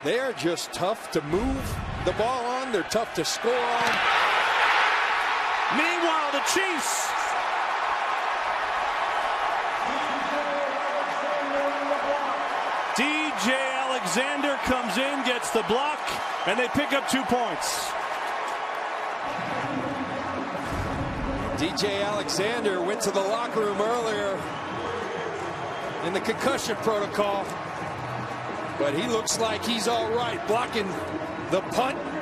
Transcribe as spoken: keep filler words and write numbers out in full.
They are just tough to move the ball on. They're tough to score on. Meanwhile, the Chiefs. D J Alexander comes in, gets the block, and they pick up two points. D J Alexander went to the locker room earlier in the concussion protocol, but he looks like he's all right, blocking the punt